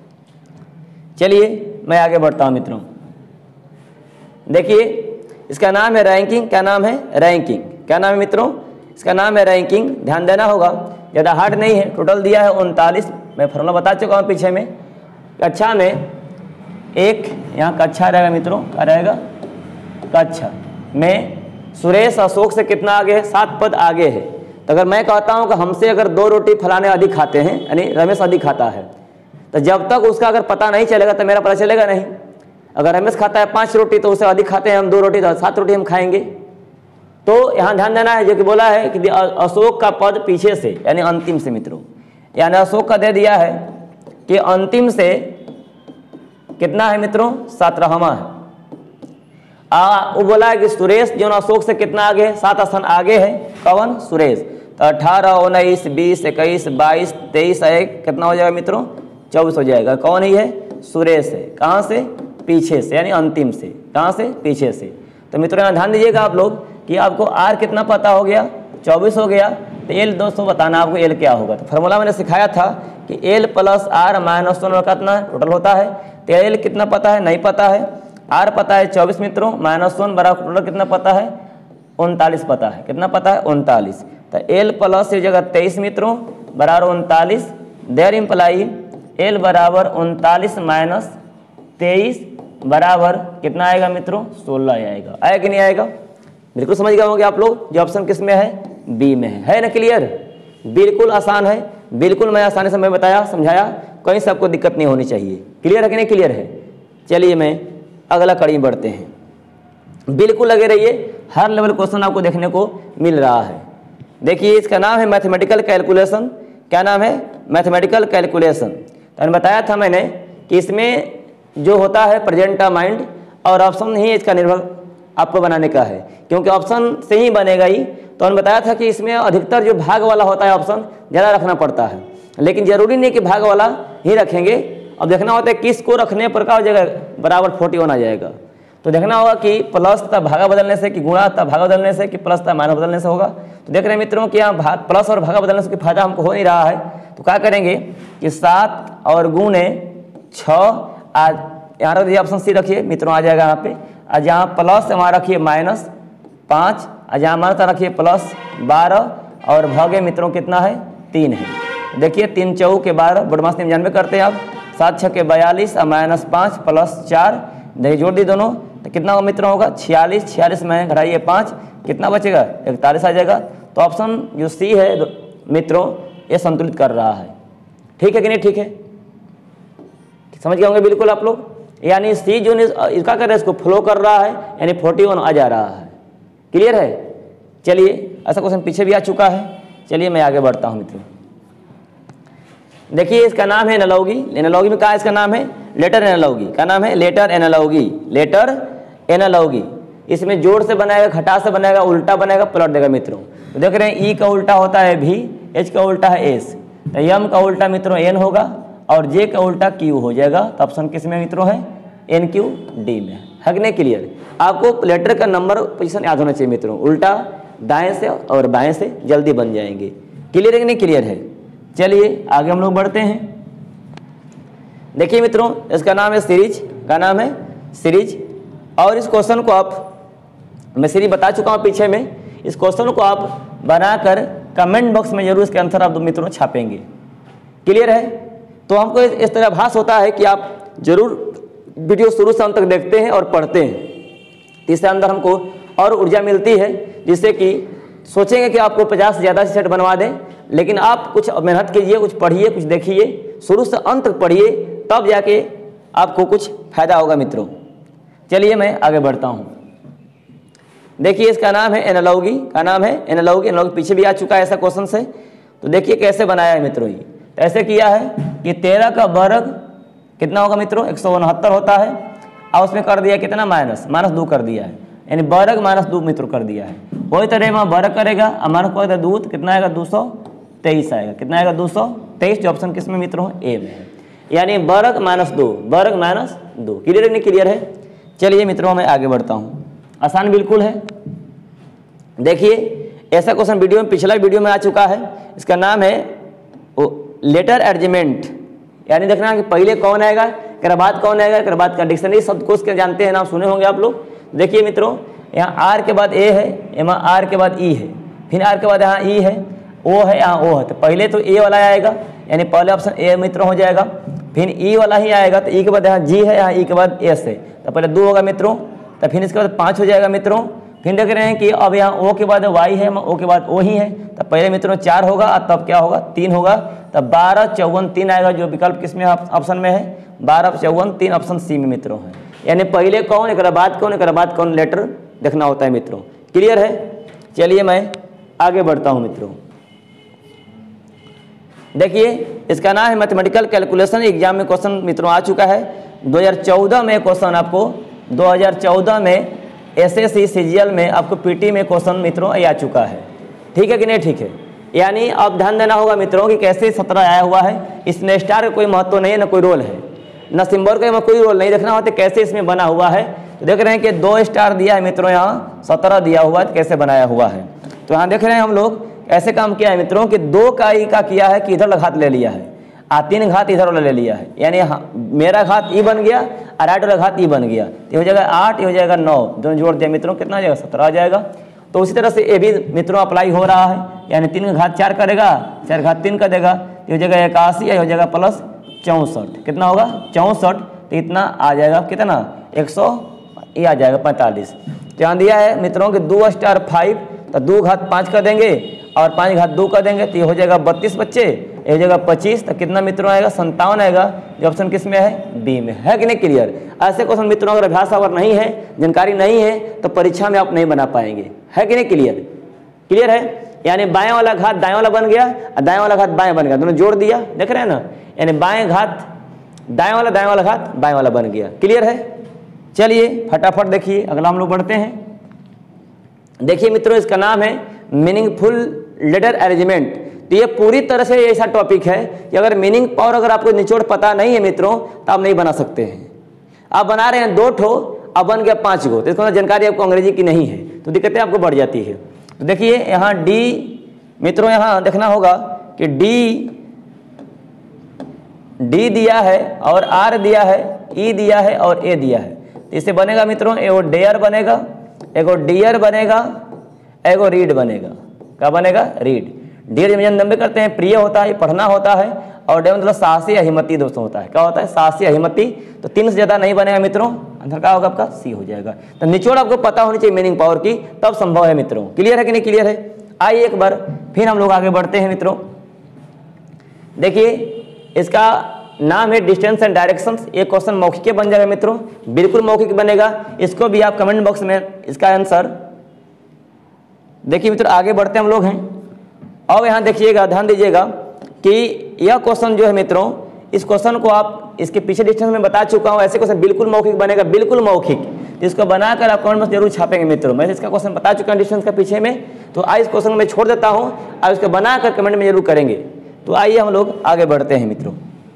चलिए मैं आगे बढ़ता हूँ मित्रों। देखिए, इसका नाम है रैंकिंग। क्या नाम है? रैंकिंग। क्या नाम है मित्रों? इसका नाम है रैंकिंग। ध्यान देना होगा, ज़्यादा हार्ड नहीं है। टोटल दिया है उनतालीस, मैं फॉर्मूला बता चुका हूँ पीछे में। कक्षा में एक यहाँ कक्षा रहेगा मित्रों, क्या रहेगा? कक्षा में सुरेश अशोक से कितना आगे है? सात पद आगे है। तो अगर मैं कहता हूँ कि हमसे अगर दो रोटी फलाने अधिक खाते हैं, यानी रमेश अधिक खाता है, तो जब तक उसका अगर पता नहीं चलेगा तो मेरा पता चलेगा नहीं। अगर रमेश खाता है पाँच रोटी तो उससे अधिक खाते हैं हम दो रोटी, तो सात रोटी हम खाएंगे। तो यहाँ ध्यान देना है, जो कि बोला है कि अशोक का पद पीछे से, यानी अंतिम से मित्रों, यानी अशोक का दे दिया है कि अंतिम से कितना है मित्रों? सत्रहवां है। आ वो बोला है कि सुरेश जो अशोक से कितना आगे है? सात स्थान आगे है। कौन? सुरेश। तो अठारह उन्नीस बीस इक्कीस बाईस तेईस एक कितना हो जाएगा मित्रों? चौबीस हो जाएगा। कौन ही है? सुरेश है। कहाँ से? पीछे से, यानी अंतिम से। कहाँ से? पीछे से। तो मित्रों यहाँ ध्यान दीजिएगा आप लोग कि आपको आर कितना पता हो गया? चौबीस हो गया। तो एल दोस्तों बताना आपको एल क्या होगा। तो फार्मूला मैंने सिखाया था कि L plus R minus one कितना टोटल होता है। तो एल कितना पता है? नहीं पता है। आर पता है चौबीस मित्रों, माइनस वन बराबर टोटल कितना पता है? उनतालीस पता है। कितना पता है? उनतालीस। तो एल प्लस जगह तेईस मित्रों बराबर उनतालीस, देयर इम्प्लाई एल बराबर उनतालीस माइनस तेईस बराबर कितना आएगा मित्रों, सोलह आएगा। आया कि नहीं आएगा? बिल्कुल समझ गए होंगे आप लोग। जो ऑप्शन किस में है, बी में है, है ना क्लियर? बिल्कुल आसान है, बिल्कुल मैं आसानी से मैं बताया समझाया, कहीं से आपको दिक्कत नहीं होनी चाहिए। क्लियर है कि नहीं क्लियर है? चलिए मैं अगला कड़ी में बढ़ते हैं। बिल्कुल लगे रहिए, हर लेवल क्वेश्चन आपको देखने को मिल रहा है। देखिए इसका नाम है मैथमेटिकल कैलकुलेशन। क्या नाम है? Mathematical calculation. तो मैंने बताया था मैंने कि इसमें जो होता है प्रेजेंट का माइंड और ऑप्शन ही इसका निर्भर आपको बनाने का है, क्योंकि ऑप्शन से ही बनेगा ही। तो हमने बताया था कि इसमें अधिकतर जो भाग वाला होता है ऑप्शन ज़्यादा रखना पड़ता है, लेकिन जरूरी नहीं कि भाग वाला ही रखेंगे। अब देखना होता है किसको रखने पर का हो जाएगा, बराबर फोर्टी वन आ जाएगा। तो देखना होगा कि प्लस तथा भागा बदलने से, कि गुणा तथा भागा बदलने से, कि प्लस तथा माइनस बदलने से होगा। तो देख रहे हैं मित्रों कि यहाँ भाग प्लस और भागा बदलने से कोई फायदा हमको हो नहीं रहा है। तो क्या करेंगे कि सात और गुणे छः, आज यहाँ रख दिए ऑप्शन सी रखिए मित्रों, आ जाएगा यहाँ पे। आज यहाँ प्लस हमारा रखिए माइनस पाँच, आज यहाँ हमारा रखिए प्लस बारह और भागे मित्रों कितना है, तीन है। देखिए तीन चौ के बारह, बदमाश निन्यानवे करते हैं आप। सात छः के बयालीस और माइनस पाँच प्लस चार, देखिए जोड़ दी दोनों तो कितना होगा मित्रों, होगा छियालीस। छियालीस में घटाइए पाँच, कितना बचेगा, इकतालीस आ जाएगा। तो ऑप्शन जो सी है मित्रों ये संतुलित कर रहा है। ठीक है कि नहीं? ठीक है, समझ गए होंगे बिल्कुल आप लोग। यानी सी जो इसका कर रहा है इसको फ्लो कर रहा है, यानी फोर्टी वन आ जा रहा है। क्लियर है? चलिए ऐसा क्वेश्चन पीछे भी आ चुका है। चलिए मैं आगे बढ़ता हूँ मित्रों। देखिए इसका नाम है एनालॉगी। एनालॉगी में कहा इसका नाम है लेटर एनालॉगी। क्या नाम है? Letter analogy. Letter analogy. इसमें जोड़ से बनाएगा, घटा से बनाएगा, उल्टा बनाएगा, पलट देगा मित्रों। तो देख रहे हैं ई का उल्टा होता है भी, एच का उल्टा है एस, तो एम का उल्टा मित्रों एन होगा और जे का उल्टा क्यू हो जाएगा। तो ऑप्शन किस में मित्रों है? एन क्यू डी में। है कि नहीं क्लियर? आपको लेटर का नंबर पोजीशन याद होना चाहिए मित्रों, उल्टा दाएं से और बाएं से जल्दी बन जाएंगे। क्लियर है कि नहीं क्लियर है? चलिए आगे हम लोग बढ़ते हैं। देखिए मित्रों इसका नाम है सीरीज। का नाम है? सीरीज। और इस क्वेश्चन को आप, मैं सीरीज बता चुका हूँ पीछे में, इस क्वेश्चन को आप बनाकर कमेंट बॉक्स में जरूर इसके आंसर आप मित्रों छापेंगे। क्लियर है? तो हमको इस तरह आभास होता है कि आप जरूर वीडियो शुरू से अंत तक देखते हैं और पढ़ते हैं। इससे अंदर हमको और ऊर्जा मिलती है, जिससे कि सोचेंगे कि आपको पचास से ज़्यादा सेट बनवा दें, लेकिन आप कुछ मेहनत कीजिए, कुछ पढ़िए, कुछ देखिए, शुरू से अंत तक पढ़िए, तब जाके आपको कुछ फायदा होगा मित्रों। चलिए मैं आगे बढ़ता हूँ। देखिए इसका नाम है एनालॉगी। का नाम है एनालॉगी। एनालॉगी पीछे भी आ चुका है ऐसा क्वेश्चन से। तो देखिए कैसे बनाया है मित्रों। ये ऐसे किया है कि तेरह का वर्ग कितना होगा मित्रों, एक सौ उनहत्तर होता है, और उसमें कर दिया कितना, माइनस माइनस दो कर दिया है, यानी वर्ग माइनस दो मित्रों कर दिया है। वही तरह वहाँ वर्ग करेगा और माइनस को दो, कितना आएगा, दो सौ तेईस आएगा। कितना आएगा, दो सौ तेईस। जो ऑप्शन किस में मित्रों, ए में है, यानी वर्ग माइनस दो, वर्ग माइनस दो। क्लियर है नहीं क्लियर है? चलिए मित्रों मैं आगे बढ़ता हूँ। आसान बिल्कुल है। देखिए ऐसा क्वेश्चन वीडियो में, पिछला वीडियो में आ चुका है। इसका नाम है लेटर अरेंजमेंट, यानी देखना कि पहले कौन आएगा, फिर बाद कौन आएगा, फिर बाद का डिक्शनरी शब्दकोश के जानते हैं, नाम सुने होंगे आप लोग। देखिए मित्रों यहाँ आर के बाद ए है, यहाँ आर के बाद ई है, फिर आर के बाद यहाँ ई है, ओ है, यहाँ ओ है। तो पहले तो ए वाला आएगा, यानी पहले ऑप्शन ए मित्रों हो जाएगा। फिर ई वाला ही आएगा, तो ई के बाद यहाँ जी है, यहाँ ई के बाद एस है, तो पहले दो होगा मित्रों। तो फिर इसके बाद पाँच हो जाएगा मित्रों। फिर देख रहे हैं कि अब यहाँ ओ के बाद वाई है, ओ के बाद ओ ही है, तो पहले मित्रों चार होगा, तब क्या होगा, तीन होगा। तब बारह चौवन तीन आएगा, जो विकल्प किसमें ऑप्शन में है, बारह चौवन तीन ऑप्शन सी में मित्रों है। यानी पहले कौन, एक बाद कौन, एक बाद कौन, लेटर देखना होता है मित्रों। क्लियर है? चलिए मैं आगे बढ़ता हूँ मित्रों। देखिए इसका नाम है मैथमेटिकल कैलकुलेशन। एग्जाम में क्वेश्चन मित्रों आ चुका है। दो हज़ार चौदह में क्वेश्चन आपको, दो हज़ार चौदह में एसएससी सीजीएल में आपको पीटी में क्वेश्चन मित्रों आ चुका है। ठीक है कि नहीं? ठीक है। यानी अब ध्यान देना होगा मित्रों कि कैसे सत्रह आया हुआ है। इसमें स्टार का कोई महत्व नहीं है, ना कोई रोल है, ना सिंबल का कोई रोल नहीं। देखना होता कैसे इसमें बना हुआ है। तो देख रहे हैं कि दो स्टार दिया है मित्रों, यहाँ सत्रह दिया हुआ है, कैसे बनाया हुआ है। तो यहाँ देख रहे हैं हम लोग ऐसे काम किया है मित्रों कि दो का ई का किया है कि इधर घात ले लिया है, आ तीन घात इधर वाला ले लिया है, यानी मेरा घात ई बन गया और आठ वाला घात ई बन गया। ये हो जाएगा आठ, ये हो जाएगा नौ, दोनों जोड़ दिया मित्रों, कितना आ जाएगा, सत्रह आ जाएगा। तो उसी तरह से ये भी मित्रों अप्लाई हो रहा है, यानी तीन का घात चार करेगा, चार घात तीन का देगा, तो हो जाएगा इक्यासी, हो जाएगा प्लस चौंसठ। कितना होगा, चौंसठ। तो इतना आ जाएगा कितना, एक सौ ये आ जाएगा पैंतालीस। तो यहाँ दिया है मित्रों कि दो स्टार फाइव, तो दो घात पाँच कर देंगे और पाँच घात दो कर देंगे, तो ये हो जाएगा बत्तीस बच्चे, ये हो जाएगा पच्चीस। तो कितना मित्रों आएगा? संतावन आएगा। जो ऑप्शन किस में है? बी में है कि नहीं? क्लियर। ऐसे क्वेश्चन मित्रों अगर अभ्यास अगर नहीं है, जानकारी नहीं है, तो परीक्षा में आप नहीं बना पाएंगे, है कि नहीं? क्लियर। क्लियर है। यानी बाएं वाला घात दाएं वाला बन गया और दाएं वाला घात बाएं बन गया, दोनों जोड़ दिया, देख रहे हैं ना। यानी बाएं घात दाएं वाला, दाएं वाला घात बाएं वाला बन गया। क्लियर है। चलिए फटाफट देखिए, अगला हम लोग बढ़ते हैं। देखिए मित्रों, इसका नाम है मीनिंगफुल लेटर अरेंजमेंट। तो ये पूरी तरह से ऐसा टॉपिक है कि अगर मीनिंग पावर अगर आपको निचोड़ पता नहीं है मित्रों, तो आप नहीं बना सकते हैं। आप बना रहे हैं दो ठो, अब बन गया पाँच गो, तो इसका जानकारी आपको अंग्रेजी की नहीं है, तो दिक्कतें आपको बढ़ जाती है। तो देखिए यहाँ डी मित्रों, यहाँ देखना होगा कि डी डी दिया है और आर दिया है, ई दिया है और ए दिया है। तो इससे बनेगा मित्रों एगो डेयर बनेगा, एगो डियर बनेगा, एगो रीड बनेगा। क्या बनेगा? रीड। डियर जब नंबर करते हैं प्रिय होता है, पढ़ना होता है, और डे मतलब साहसी अहिमती दोस्तों होता है। क्या होता है? साहसी अहिमती। तो तीन से ज़्यादा नहीं बनेगा मित्रों, अंदर क्या होगा आपका? सी हो जाएगा। तो निचोड़ आपको पता होनी चाहिए मीनिंग पावर की, तब संभव है मित्रों। क्लियर है कि नहीं? क्लियर है। आइए एक बार फिर हम लोग आगे बढ़ते हैं मित्रों। देखिए इसका नाम है डिस्टेंस एंड डायरेक्शंस। ये क्वेश्चन मौखिक बन जाएगा मित्रों, बिल्कुल मौखिक बनेगा। इसको भी आप कमेंट बॉक्स में इसका आंसर देखिए मित्रों। आगे बढ़ते हम लोग हैं। अब यहाँ देखिएगा, ध्यान दीजिएगा कि यह क्वेश्चन जो है मित्रों, इस क्वेश्चन को आप इसके पीछे डिस्टेंस में बता चुका हूँ। ऐसे क्वेश्चन बिल्कुल मौखिक बनेगा, बिल्कुल मौखिक। इसको बनाकर आप कमेंट में जरूर छापेंगे मित्रों। मैं इसका क्वेश्चन बता चुका हूँ डिस्टेंस का पीछे में, तो आज इस क्वेश्चन में छोड़ देता हूँ, आप इसको बनाकर कमेंट में जरूर करेंगे। तो आइए हम लोग आगे बढ़ते हैं मित्रों।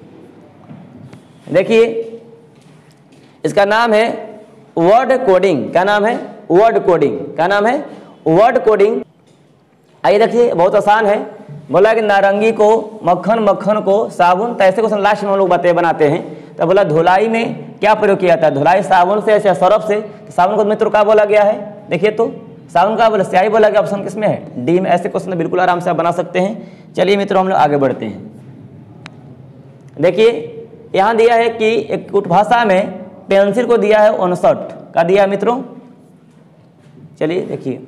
देखिए इसका नाम है वर्ड कोडिंग। क्या नाम है? Word coding. क्या नाम है? Word coding. आइए देखिए, बहुत आसान है। बोला कि नारंगी को मक्खन, मक्खन को साबुन। तो ऐसे क्वेश्चन लास्ट में हम लोग बातें बनाते हैं। तो बोला धुलाई में क्या प्रयोग किया था? धुलाई साबुन से या सरफ से। तो साबुन को मित्रों क्या बोला गया है? देखिए तो साबुन का बोला स्याही बोला गया। ऑप्शन किसमें है? डी में। ऐसे क्वेश्चन बिल्कुल आराम से आप बना सकते हैं। चलिए मित्रों हम लोग आगे बढ़ते हैं। देखिए यहाँ दिया है कि एक कुट भाषा में पेंसिल को दिया है उनसठ। का दिया है मित्रों? चलिए देखिए,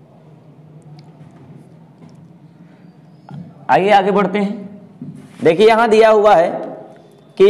आइए आगे बढ़ते हैं। देखिए यहाँ दिया हुआ है कि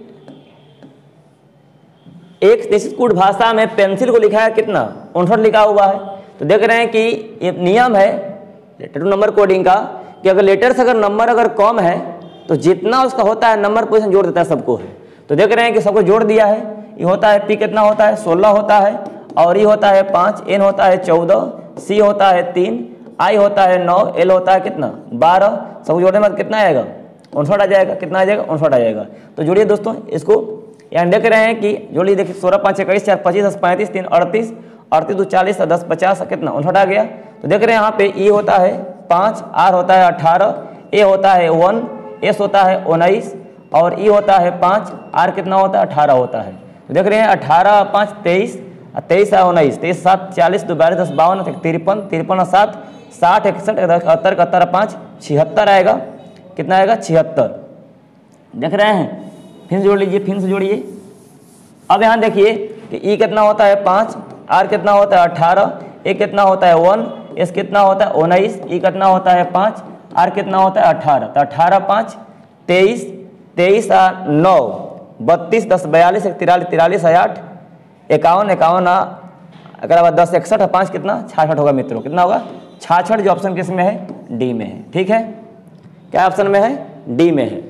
एक निश्चित कुट भाषा में पेंसिल को लिखा है कितना? उनसठ लिखा हुआ है। तो देख रहे हैं कि ये नियम है लेटर टू नंबर कोडिंग का कि अगर लेटर से अगर नंबर अगर कम है तो जितना उसका होता है नंबर पोजीशन जोड़ देता है सबको है। तो देख रहे हैं कि सबको जोड़ दिया है। ये होता है पी कितना होता है? सोलह होता है, और ई होता है पाँच, एन होता है चौदह, सी होता है तीन, आई होता है नौ, एल होता है कितना? बारह। सब जोड़ने में कितना आएगा? उनसठ आ जाएगा। कितना आ जाएगा? उनसठ आ जाएगा। तो जोड़िए दोस्तों इसको। यहाँ देख रहे हैं कि जोड़िए, देखिए सोलह पाँच इक्कीस, चार पच्चीस, दस पैंतीस, तीन अड़तीस, अड़तीस दो चालीस, दस पचास, कितना? उनसठ आ गया। तो देख रहे हैं यहाँ पे ई होता है पाँच, आर होता है अठारह, ए होता है वन, एस होता है उन्नीस, और ई होता है पाँच, आर कितना होता है? अठारह होता है। तो देख रहे हैं अठारह पाँच तेईस, तेईस है उन्नीस, तेईस सात चालीस, दो बारह, दस बावन, तिरपन, तिरपन सात साठ, इकसठ, इकहत्तर, इकहत्तर पाँच छिहत्तर आएगा। कितना आएगा? छिहत्तर। देख रहे हैं? फिर से जोड़ लीजिए, फिर से जोड़िए। अब यहाँ देखिए कि ई कितना होता है? पाँच, आर कितना होता है? अठारह, ए कितना होता है? वन, एस कितना होता है? उन्नीस, ई कितना होता है? पाँच, आर कितना होता है? अठारह। तो अठारह पाँच तेईस, तेईस आठ नौ, बत्तीस, दस बयालीस, एक तिरालीस, तिरालीस है आठ, इक्यावन, इक्यावन अगर बाद दस इकसठ, पाँच कितना? छाछठ होगा मित्रों। कितना होगा? छाछठ। जो ऑप्शन किस में है? डी में है। ठीक है, क्या ऑप्शन में है? डी में है।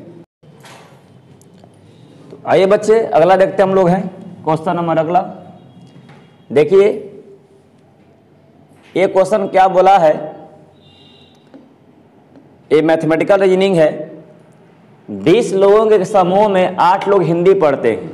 तो आइए बच्चे अगला देखते हम लोग हैं। क्वेश्चन नंबर अगला देखिए, ये क्वेश्चन क्या बोला है? ये मैथमेटिकल रीजनिंग है। बीस लोगों के समूह में आठ लोग हिंदी पढ़ते हैं,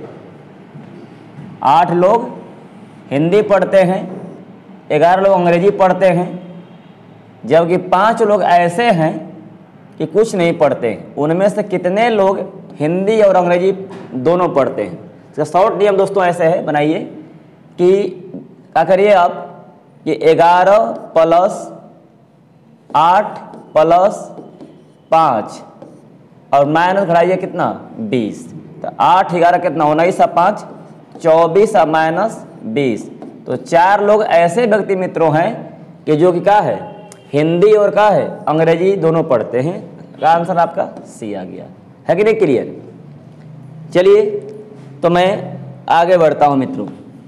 आठ लोग हिंदी पढ़ते हैं, ग्यारह लोग अंग्रेजी पढ़ते हैं, जबकि पांच लोग ऐसे हैं कि कुछ नहीं पढ़ते। उनमें से कितने लोग हिंदी और अंग्रेजी दोनों पढ़ते हैं? इसका शॉर्ट नियम दोस्तों ऐसे है, बनाइए कि क्या करिए आप कि ग्यारह प्लस आठ प्लस पाँच और माइनस घटाइए कितना? बीस। तो आठ ग्यारह कितना? उन्नीस और पाँच चौबीस माइनस बीस। तो चार लोग ऐसे व्यक्ति मित्रों हैं कि जो कि क्या है, हिंदी और क्या है, अंग्रेजी दोनों पढ़ते हैं। का आंसर आपका सी आ गया, है कि नहीं क्लियर। चलिए तो मैं आगे बढ़ता हूं मित्रों।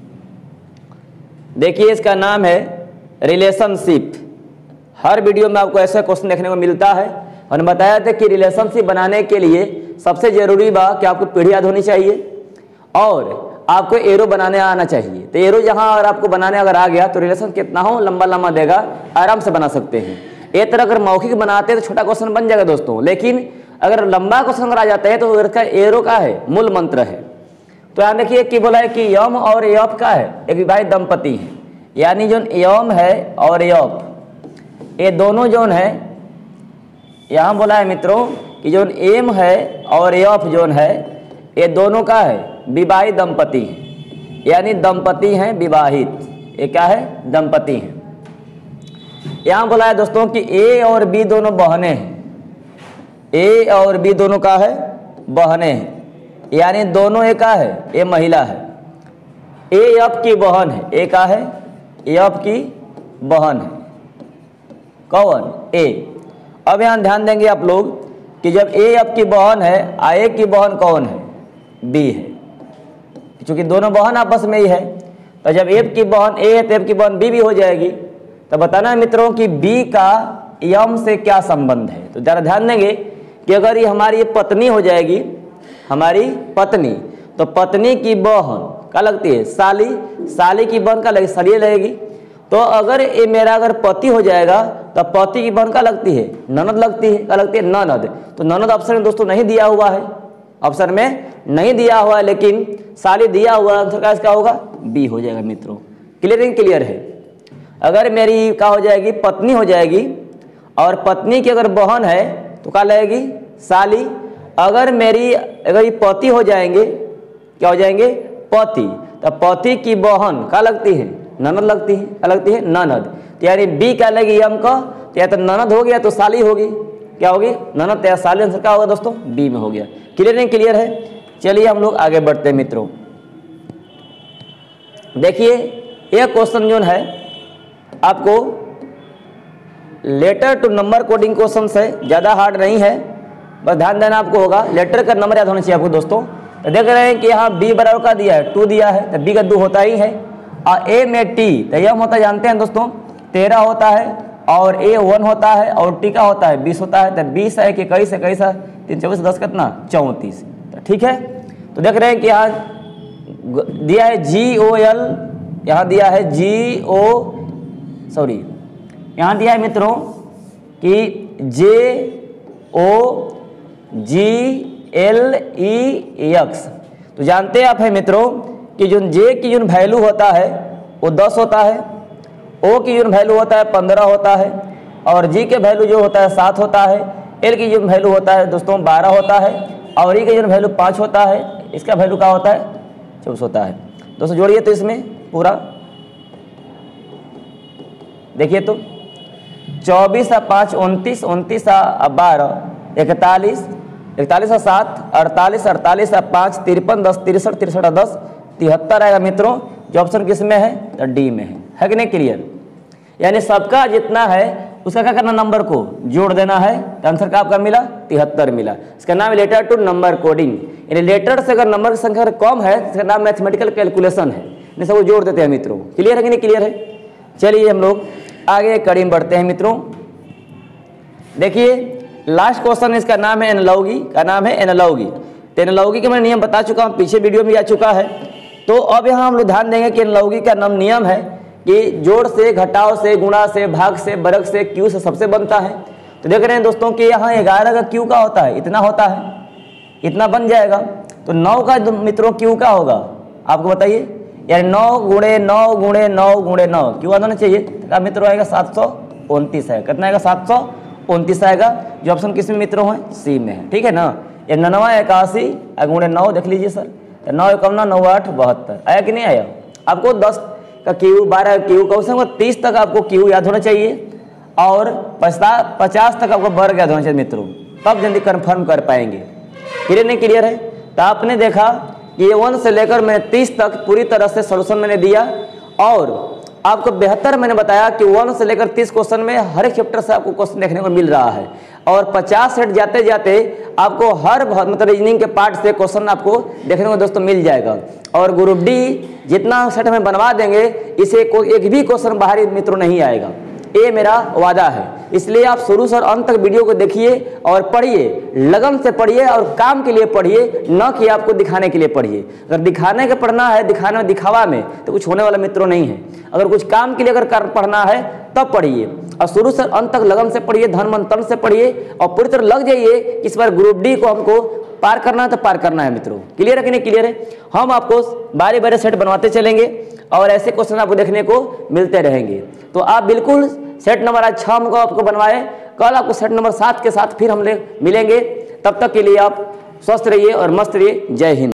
देखिए इसका नाम है रिलेशनशिप। हर वीडियो में आपको ऐसा क्वेश्चन देखने को मिलता है। और बताया था कि रिलेशनशिप बनाने के लिए सबसे जरूरी बात कि आपको पीढ़ी याद होनी चाहिए और आपको एरो बनाने आना चाहिए। तो एरो जहां अगर आपको बनाने अगर आ गया तो रिलेशन कितना हो लंबा लंबा देगा, आराम से बना सकते हैं। एक तरह अगर मौखिक बनाते हैं तो छोटा क्वेश्चन बन जाएगा दोस्तों, लेकिन अगर लंबा क्वेश्चन अगर आ जाता है तो इसका एरो का है मूल मंत्र है। तो यहाँ देखिए कि बोला है कि यम और यप का है एक विवाहित दंपति है, यानी जो यम है और यप ये दोनों जो है, यहाँ बोला है मित्रों कि जो एम है और यफ जो है ये दोनों का है विवाहित दंपति है, यानी दंपति हैं विवाहित। ये क्या है, दंपति हैं। यहाँ बोला है दोस्तों कि ए और बी दोनों बहनें हैं। ए और बी दोनों का है बहनें हैं, यानी दोनों एक का है, ये महिला है। ए एफ की बहन है, ए का है एफ की बहन है। कौन, ए। अब यहाँ ध्यान देंगे आप लोग कि जब ए एफ की बहन है, आ ए की बहन कौन है, बी है, क्योंकि दोनों बहन आपस में ही है। तो जब एफ की बहन ए है तो एफ की बहन बी भी हो जाएगी। तो बताना है मित्रों कि बी का यम से क्या संबंध है। तो जरा ध्यान देंगे कि अगर ये हमारी पत्नी हो जाएगी, हमारी पत्नी, तो पत्नी की बहन क्या लगती है, साली। साली की बहन का लगेगी, सलिए लगेगी। तो अगर ये मेरा अगर पति हो जाएगा तो पति की बहन का लगती है, ननद लगती है। क्या लगती है, ननद। तो ननद ऑप्शन में दोस्तों नहीं दिया हुआ है, ऑप्शन में नहीं दिया हुआ है, लेकिन साली दिया हुआ है। आंसर का इसका होगा बी हो जाएगा मित्रों। क्लियर नहीं क्लियर है। अगर मेरी क्या हो जाएगी, पत्नी हो जाएगी और पत्नी की अगर बहन है तो क्या लगेगी, साली। अगर मेरी अगर ये पति हो जाएंगे, क्या हो जाएंगे, पति, तो पति की बहन क्या लगती है, ननद लगती है। क्या लगती है, ननद। तो यानी बी क्या लगेगी यम का, तो या तो ननद हो गया तो साली होगी। क्या होगी, ननद या साली। आंसर क्या होगा दोस्तों, बी में हो गया। क्लियर नहीं क्लियर है। चलिए हम लोग आगे बढ़ते हैं मित्रों। देखिए यह क्वेश्चन जो है आपको letter to number coding question से ज़्यादा हार्ड नहीं है, बस ध्यान देना आपको होगा। लेटर का नंबर याद होना चाहिए आपको दोस्तों। तो देख रहे हैं कि यहाँ बी बराबर का दिया है, टू दिया है, तो बी का दो होता ही है। और ए में टी, तो यह होता जानते हैं दोस्तों, तेरह होता है, और ए वन होता है, और टी का होता है बीस होता है। तो बीस है कि इक्कीस इक्कीस तीन चौबीस दस कितना, चौंतीस। तो ठीक है। तो देख रहे हैं कि यहाँ दिया है जी ओ एल, यहाँ दिया है जी ओ सॉरी यहाँ दिया है मित्रों कि जे ओ जी एल ई एक्स। तो जानते हैं आप है मित्रों कि जो जे की जो वैल्यू होता है वो दस होता है, ओ की जो वैल्यू होता है पंद्रह होता है, और जी के वैल्यू जो होता है सात होता है, एल की जो वैल्यू होता है दोस्तों बारह होता है, और ई की जो वैल्यू पाँच होता है, इसका वैल्यू क्या होता है, चौबीस होता है। दोस्तों जोड़िए तो इसमें पूरा देखिए, तो चौबीस और पाँच उनतीस, उनतीस और बारह इकतालीस, इकतालीस और सात अड़तालीस, अड़तालीस और पाँच तिरपन, दस तिरसठ, तिरसठ और दस तिहत्तर आएगा मित्रों। जो ऑप्शन किस में है, तो डी में है, है कि नहीं क्लियर। यानी सबका जितना है उसका क्या करना, नंबर को जोड़ देना है। तो आंसर का आपका मिला तिहत्तर मिला। इसका नाम लेटर टू नंबर कोडिंग। यानी लेटर से अगर नंबर की संख्या कम है इसका नाम मैथमेटिकल कैलकुलेशन है, इन्हें सबको जोड़ देते हैं मित्रों। क्लियर है कि नहीं क्लियर है। चलिए हम लोग आगे कड़ी में बढ़ते हैं मित्रों। देखिए लास्ट क्वेश्चन, इसका नाम है एनालॉगी, का नाम है एनालॉगी। तो एनालॉगी के मैं नियम बता चुका हूँ, पीछे वीडियो में आ चुका है। तो अब यहाँ हम लोग ध्यान देंगे कि एनालॉगी का नाम नियम है कि जोड़ से, घटाव से, गुणा से, भाग से, वर्ग से, क्यू से सबसे बनता है। तो देख रहे हैं दोस्तों कि यहाँ ग्यारह का क्यू का होता है, इतना होता है, इतना बन जाएगा। तो नौ का मित्रों क्यू का होगा आपको बताइए, यानी नौ गुणे नौ गुणे नौ गुणे नौ क्यू आना चाहिए। तो मित्रों आएगा सात सौ उनतीस है। कितना आएगा, सात सौ उनतीस आएगा। जो ऑप्शन किस में मित्रों है, सी में है। ठीक है ना। ये ननवा इक्यासी गुणे नौ देख लीजिए सर, तो नौ इक्यावन नौ आठ बहत्तर आया कि नहीं आया। आपको दस का क्यू, बारह का क्यू, कम से कम तीस तक आपको क्यू याद होना चाहिए, और पचास तक आपको वर्ग याद होना चाहिए मित्रों, तब जल्दी कंफर्म कर पाएंगे। क्लियर नहीं क्लियर है। तो आपने देखा कि वन से लेकर मैंने तीस तक पूरी तरह से सोल्यूशन मैंने दिया और आपको बेहतर मैंने बताया कि वन से लेकर तीस क्वेश्चन में हर एक चैप्टर से आपको क्वेश्चन देखने को मिल रहा है और पचास सेट जाते जाते आपको हर मतलब रीजनिंग के पार्ट से क्वेश्चन आपको देखने को दोस्तों मिल जाएगा। और ग्रुप डी जितना सेट में बनवा देंगे इसे कोई एक भी क्वेश्चन बाहरी मित्रों नहीं आएगा, ये मेरा वादा है। इसलिए आप शुरू से अंत तक वीडियो को देखिए और पढ़िए, लगन से पढ़िए और काम के लिए पढ़िए, न कि आपको दिखाने के लिए पढ़िए। अगर दिखाने के पढ़ना है, दिखाने में दिखावा में तो कुछ होने वाला मित्रों नहीं है। अगर कुछ काम के लिए अगर पढ़ना है तब पढ़िए और शुरू से अंत तक लगन से पढ़िए, धन मन तन से पढ़िए और पूरी तरह लग जाइए कि इस बार ग्रुप डी को हमको पार करना है तो पार करना है मित्रों। क्लियर है कि नहीं क्लियर है? हम आपको बारी बारी सेट बनवाते चलेंगे और ऐसे क्वेश्चन आपको देखने को मिलते रहेंगे। तो आप बिल्कुल सेट नंबर आज छः को आपको बनवाए, कल आपको सेट नंबर सात के साथ फिर हम मिलेंगे। तब तक के लिए आप स्वस्थ रहिए और मस्त रहिए। जय हिंद।